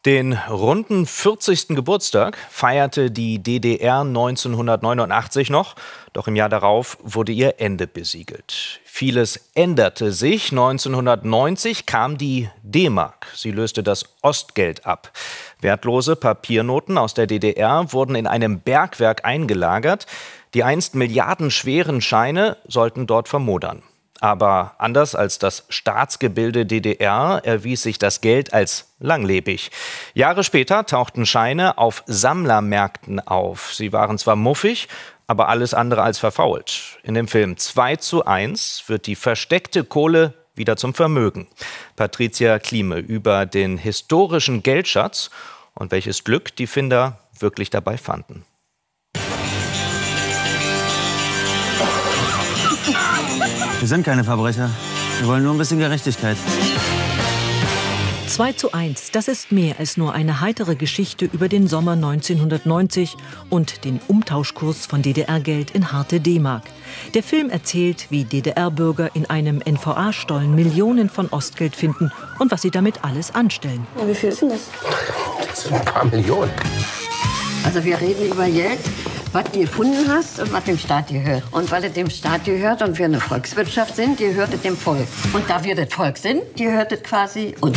Den runden 40. Geburtstag feierte die DDR 1989 noch, doch im Jahr darauf wurde ihr Ende besiegelt. Vieles änderte sich. 1990 kam die D-Mark. Sie löste das Ostgeld ab. Wertlose Papiernoten aus der DDR wurden in einem Bergwerk eingelagert. Die einst milliardenschweren Scheine sollten dort vermodern. Aber anders als das Staatsgebilde DDR erwies sich das Geld als langlebig. Jahre später tauchten Scheine auf Sammlermärkten auf. Sie waren zwar muffig, aber alles andere als verfault. In dem Film 2:1 wird die versteckte Kohle wieder zum Vermögen. Patricia Klime über den historischen Geldschatz und welches Glück die Finder wirklich dabei fanden. Wir sind keine Verbrecher. Wir wollen nur ein bisschen Gerechtigkeit. 2:1, das ist mehr als nur eine heitere Geschichte über den Sommer 1990 und den Umtauschkurs von DDR-Geld in harte D-Mark. Der Film erzählt, wie DDR-Bürger in einem NVA-Stollen Millionen von Ostgeld finden und was sie damit alles anstellen. Wie viel ist denn das? Das sind ein paar Millionen. Also wir reden über Geld, was du gefunden hast und was dem Staat gehört. Und weil es dem Staat gehört und wir eine Volkswirtschaft sind, gehört es dem Volk. Und da wir das Volk sind, gehört es quasi uns.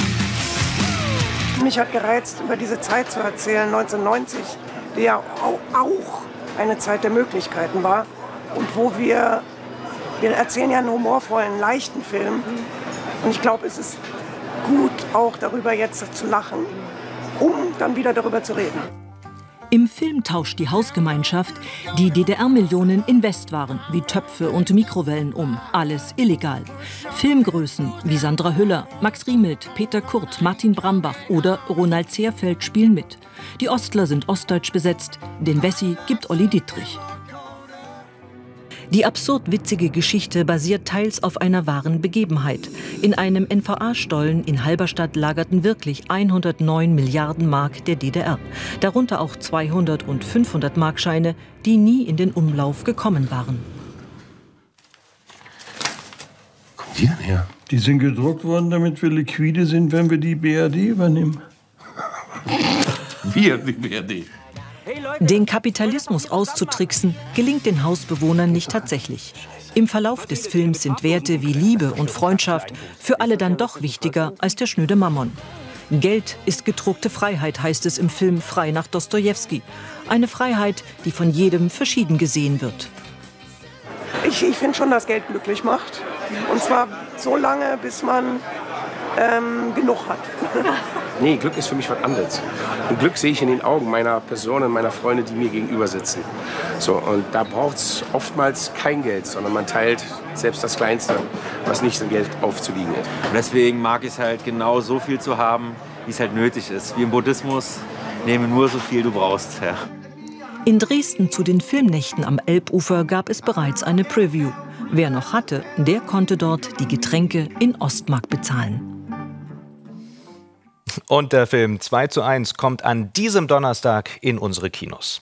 Mich hat gereizt, über diese Zeit zu erzählen, 1990, die ja auch eine Zeit der Möglichkeiten war. Und wo wir erzählen ja einen humorvollen, leichten Film. Und ich glaube, es ist gut, auch darüber jetzt zu lachen, um dann wieder darüber zu reden. Im Film tauscht die Hausgemeinschaft die DDR-Millionen in Westwaren wie Töpfe und Mikrowellen um. Alles illegal. Filmgrößen wie Sandra Hüller, Max Riemelt, Peter Kurt, Martin Brambach oder Ronald Zehrfeld spielen mit. Die Ostler sind ostdeutsch besetzt, den Wessi gibt Olli Dittrich. Die absurd witzige Geschichte basiert teils auf einer wahren Begebenheit. In einem NVA-Stollen in Halberstadt lagerten wirklich 109 Milliarden Mark der DDR. Darunter auch 200- und 500-Markscheine, die nie in den Umlauf gekommen waren. Wo kommen die denn her? Die sind gedruckt worden, damit wir liquide sind, wenn wir die BRD übernehmen. Wir, die BRD. Den Kapitalismus auszutricksen, gelingt den Hausbewohnern nicht tatsächlich. Im Verlauf des Films sind Werte wie Liebe und Freundschaft für alle dann doch wichtiger als der schnöde Mammon. Geld ist gedruckte Freiheit, heißt es im Film Frei nach Dostojewski. Eine Freiheit, die von jedem verschieden gesehen wird. Ich finde schon, dass Geld glücklich macht. Und zwar so lange, bis man genug hat. Nee, Glück ist für mich was anderes. Und Glück sehe ich in den Augen meiner Personen, meiner Freunde, die mir gegenüber sitzen. So, und da braucht es oftmals kein Geld, sondern man teilt selbst das Kleinste, was nicht in Geld aufzuwiegen ist. Und deswegen mag ich es halt genau so viel zu haben, wie es halt nötig ist. Wie im Buddhismus, nehme nur so viel du brauchst. Ja. In Dresden zu den Filmnächten am Elbufer gab es bereits eine Preview. Wer noch hatte, der konnte dort die Getränke in Ostmark bezahlen. Und der Film 2:1 kommt an diesem Donnerstag in unsere Kinos.